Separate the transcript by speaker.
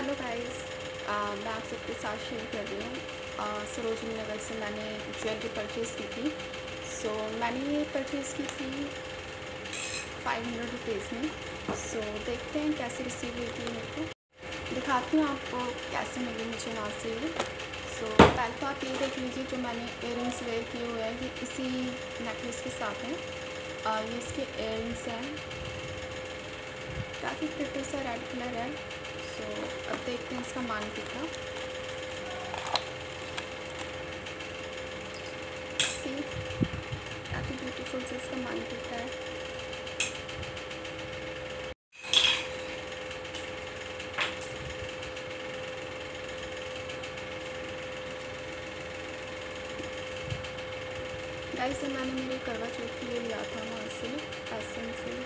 Speaker 1: Hello guys, मैं आप सबके साथ शेयर कर रही हूँ। सरोजिनी नगर से मैंने ज्वेलरी परचेज़ की थी। मैंने ये परचेज़ की थी 500 रुपीज़ में। देखते हैं कैसे रिसीव हुई थी। मेरे को दिखाती हूँ आपको कैसे मिली मुझे वहाँ से ये। पहले तो आप ये देख लीजिए, जो मैंने इयररिंग्स वेयर किए हुए हैं ये इसी नेकलेस के साथ हैं। ये इसके इयररिंग्स हैं, काफ़ी प्रिटी सा रेड कलर है। अब देखते हैं इसका मार्केट का। सी काफ़ी ब्यूटीफुल से इसका मार्केट है। गाइस, मैंने मेरे करवा चौथ के लिए लिया था वहाँ से, पैसन से।